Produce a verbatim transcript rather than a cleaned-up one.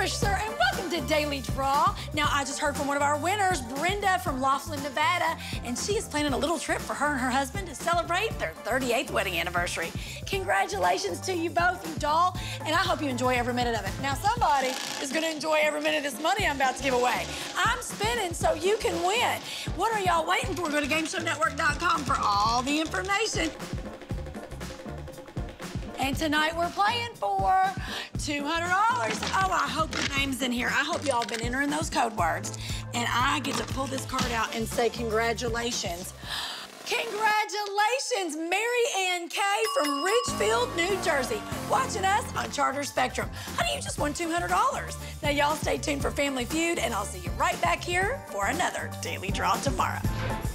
Trish, sir, and welcome to Daily Draw. Now, I just heard from one of our winners, Brenda from Laughlin, Nevada, and she is planning a little trip for her and her husband to celebrate their thirty-eighth wedding anniversary. Congratulations to you both, you doll, and I hope you enjoy every minute of it. Now, somebody is going to enjoy every minute of this money I'm about to give away. I'm spinning so you can win. What are y'all waiting for? Go to game show network dot com for all the information. And tonight we're playing for two hundred dollars. Oh, I hope your name's in here. I hope y'all been entering those code words. And I get to pull this card out and say congratulations. Congratulations, Mary Ann Kay from Ridgefield, New Jersey, watching us on Charter Spectrum. Honey, you just won two hundred dollars. Now, y'all stay tuned for Family Feud, and I'll see you right back here for another Daily Draw tomorrow.